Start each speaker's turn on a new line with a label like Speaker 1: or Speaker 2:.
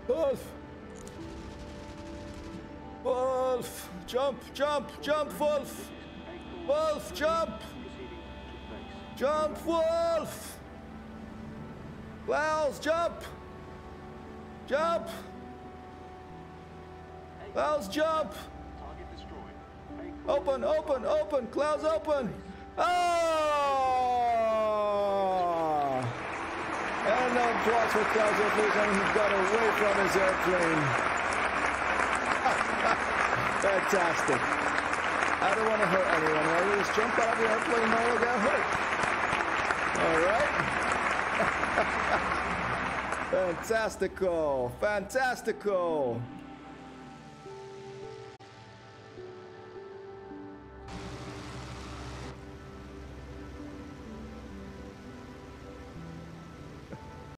Speaker 1: Wolf! Wolf! Jump, jump, jump, Wolf! Wolf, jump! Jump, Wolf! Clouds, jump! Jump! Clouds, jump! Open, open, open! Clouds, open! Oh! And no applause for Clouds, and he got away from his airplane. Fantastic. I don't want to hurt anyone. I just jumped out of the airplane, no one got hurt. All right. Fantastical. Fantastical.